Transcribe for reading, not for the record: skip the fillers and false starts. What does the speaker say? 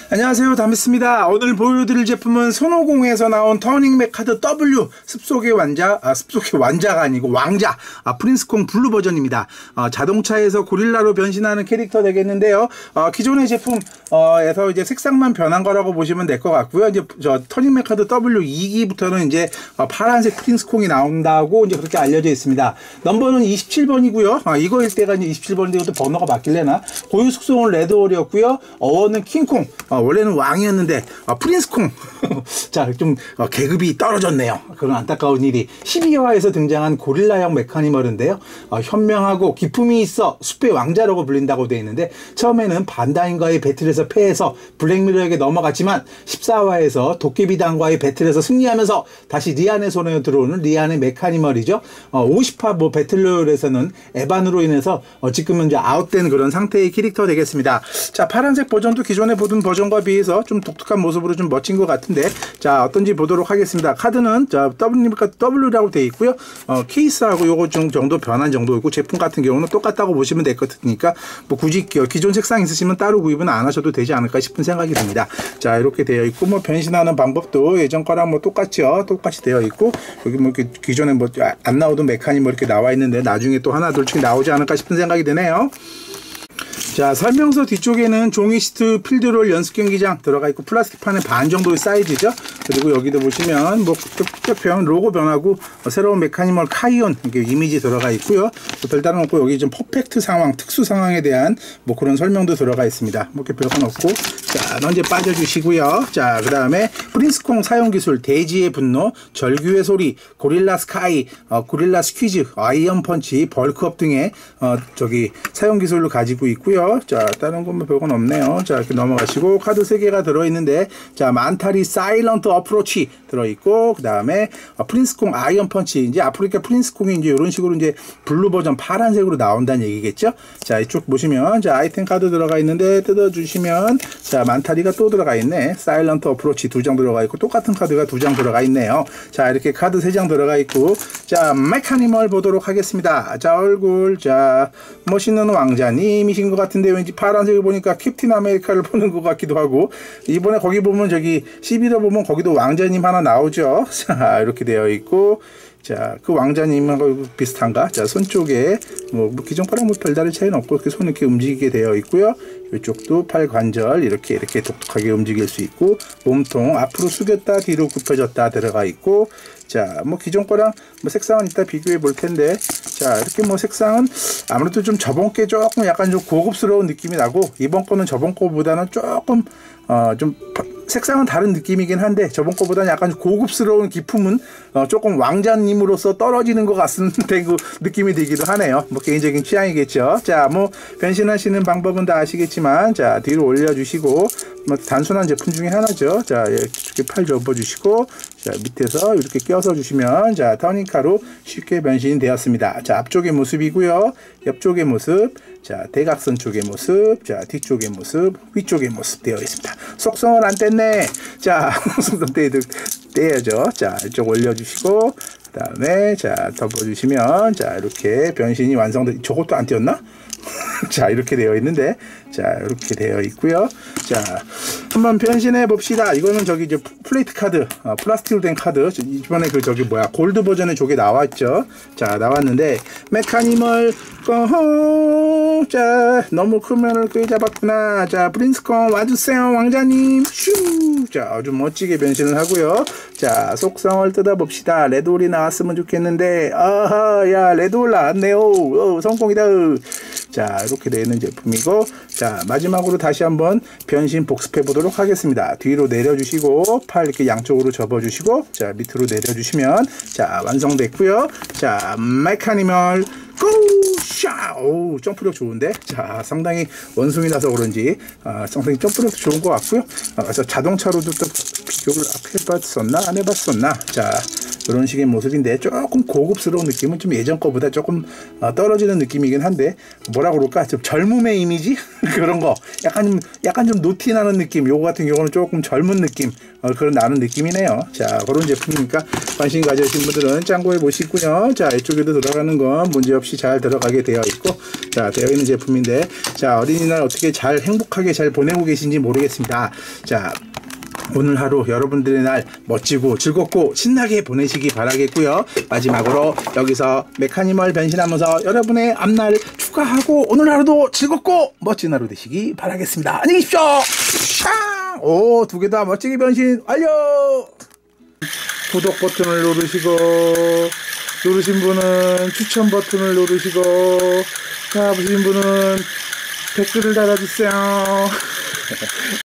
안녕하세요, 담비스입니다. 오늘 보여드릴 제품은 손오공에서 나온 터닝 맥카드 W 습속의 완자가 아니고 왕자 프린스콩 블루 버전입니다. 자동차에서 고릴라로 변신하는 캐릭터 되겠는데요. 기존의 제품에서 이제 색상만 변한 거라고 보시면 될 것 같고요. 이제 저 터닝 맥카드 W 2기부터는 이제 파란색 프린스콩이 나온다고 이제 그렇게 알려져 있습니다. 넘버는 27번이고요. 이거일 때가 이제 27번인데 이것도 번호가 바뀔래나? 고유 숙성은 레드홀이었고요. 어원은 킹콩. 원래는 왕이었는데 프린스콩 자, 좀 계급이 떨어졌네요. 그런 안타까운 일이 12화에서 등장한 고릴라형 메카니멀인데요. 현명하고 기품이 있어 숲의 왕자라고 불린다고 되어 있는데 처음에는 반다인과의 배틀에서 패해서 블랙미러에게 넘어갔지만 14화에서 도깨비단과의 배틀에서 승리하면서 다시 리안의 손에 들어오는 리안의 메카니멀이죠. 50화 배틀로얄에서는 에반으로 인해서 지금은 이제 아웃된 그런 상태의 캐릭터 되겠습니다. 자, 파란색 버전도 기존에 보던 버전과 비해서 좀 독특한 모습으로 좀 멋진 것 같은데, 자, 어떤지 보도록 하겠습니다. 카드는 자 W라고 되어 있고요. 케이스하고 요거 정도 변한 정도이고, 제품 같은 경우는 똑같다고 보시면 될 것 같으니까 뭐 굳이 기존 색상 있으시면 따로 구입은 안 하셔도 되지 않을까 싶은 생각이 듭니다. 자, 이렇게 되어 있고, 뭐 변신하는 방법도 예전 거랑 뭐 똑같이 되어 있고, 여기 뭐 이렇게 기존에 뭐 안 나오던 메카니 뭐 이렇게 나와 있는데 나중에 또 하나 둘씩 나오지 않을까 싶은 생각이 드네요. 자, 설명서 뒤쪽에는 종이 시트 필드롤 연습 경기장 들어가 있고, 플라스틱판의 반 정도의 사이즈죠. 그리고 여기도 보시면 뭐 특별편 로고 변하고 새로운 메카니멀 카이온 이게 이미지 들어가 있고요. 또 별다른 없고, 여기 좀 퍼펙트 상황, 특수 상황에 대한 뭐 그런 설명도 들어가 있습니다. 뭐 이렇게 별건 없고, 자, 먼저 빠져주시고요. 자, 그 다음에 프린스콩 사용 기술, 대지의 분노, 절규의 소리, 고릴라 스카이, 고릴라 스퀴즈, 아이언 펀치, 벌크업 등의 사용 기술을 가지고 있고요. 자, 다른 건 뭐 별건 없네요. 자, 이렇게 넘어가시고, 카드 3개가 들어있는데, 자, 만타리 사일런트 어프로치 들어있고, 그 다음에 프린스콩 아이언 펀치, 이제 아프리카 프린스콩이 이제 이런 식으로 이제 블루 버전 파란색으로 나온다는 얘기겠죠. 자, 이쪽 보시면, 자, 아이템 카드 들어가 있는데, 뜯어주시면, 자, 만타리가 또 들어가 있네. 사일런트 어프로치 2장 들어가 있고, 똑같은 카드가 2장 들어가 있네요. 자, 이렇게 카드 3장 들어가 있고, 자, 메카니멀 보도록 하겠습니다. 자, 얼굴, 자, 멋있는 왕자님이신 것 같은데, 왠지 파란색을 보니까 캡틴 아메리카를 보는 것 같기도 하고, 이번에 거기 보면 저기 12더 보면 거기도 왕자님 하나 나오죠. 자, 이렇게 되어 있고, 자, 그 왕자님하고 비슷한가? 자, 손 쪽에 뭐 기존 거랑 뭐 별다른 차이는 없고, 이렇게 손을 이렇게 움직이게 되어 있고요. 이쪽도 팔 관절 이렇게 독특하게 움직일 수 있고, 몸통 앞으로 숙였다 뒤로 굽혀졌다 들어가 있고, 자, 뭐 기존 거랑 뭐 색상은 이따 비교해 볼 텐데, 자, 이렇게 뭐 색상은 아무래도 좀 저번 게 조금 약간 좀 고급스러운 느낌이 나고, 이번 거는 저번 거보다는 조금 좀 색상은 다른 느낌이긴 한데, 저번 거보다는 약간 고급스러운 기품은 조금 왕자님으로서 떨어지는 것 같은데 그 느낌이 들기도 하네요. 뭐 개인적인 취향이겠죠. 자, 뭐 변신하시는 방법은 다 아시겠지만, 자, 뒤로 올려주시고, 뭐 단순한 제품 중에 하나죠. 자, 이렇게 팔 접어주시고, 자, 밑에서 이렇게 껴서 주시면, 자, 터닝카로 쉽게 변신이 되었습니다. 자, 앞쪽의 모습이고요. 옆쪽의 모습, 자, 대각선 쪽의 모습, 자, 뒤쪽의 모습, 위쪽의 모습 되어 있습니다. 속성을 안 뗐네. 자, 속성 떼야죠. 자, 이쪽 올려주시고, 그 다음에, 자, 덮어주시면, 자, 이렇게 변신이 완성돼. 저것도 안 띄었나? 자, 이렇게 되어 있는데, 자, 이렇게 되어 있고요. 자, 한번 변신해 봅시다. 이거는 저기 이제 플레이트 카드, 플라스틱으로 된 카드. 이번에 골드 버전의 저게 나왔죠. 자, 나왔는데, 메카니멀, 자, 너무 큰 면을 꽤 잡았구나. 자, 프린스콩 와주세요, 왕자님. 슈! 자, 아주 멋지게 변신을 하고요. 자, 속성을 뜯어봅시다. 레드홀이 나왔으면 좋겠는데, 아하, 야, 레드홀 나왔네요. 성공이다. 자, 이렇게 되어 있는 제품이고, 자, 마지막으로 다시 한번 변신 복습해 보도록 하겠습니다. 뒤로 내려주시고, 팔 이렇게 양쪽으로 접어주시고, 자, 밑으로 내려주시면, 자, 완성됐고요. 자, 메카니멀 고샤! 오, 점프력 좋은데? 자, 상당히 원숭이라서 그런지 상당히 점프력도 좋은 것 같고요. 그래서 자동차로도 또 비교를 해봤었나? 안 해봤었나? 자, 그런 식의 모습인데 조금 고급스러운 느낌은 좀 예전 거보다 조금 떨어지는 느낌이긴 한데 뭐라 그럴까 좀 젊음의 이미지 그런 거 약간 좀 노티 나는 느낌. 요거 같은 경우는 조금 젊은 느낌 그런 나는 느낌이네요. 자, 그런 제품이니까 관심 가져오신 분들은 참고해 보시고요. 자, 이쪽에도 들어가는 건 문제없이 잘 들어가게 되어 있고, 자, 되어 있는 제품인데, 자, 어린이날 어떻게 잘 행복하게 잘 보내고 계신지 모르겠습니다. 자, 오늘 하루 여러분들의 날 멋지고 즐겁고 신나게 보내시기 바라겠고요. 마지막으로 여기서 메카니멀 변신하면서 여러분의 앞날 축하하고 오늘 하루도 즐겁고 멋진 하루 되시기 바라겠습니다. 안녕히 계십시오. 오, 두 개 다 멋지게 변신 완료. 구독 버튼을 누르시고, 누르신 분은 추천 버튼을 누르시고, 자, 보신 분은 댓글을 달아주세요.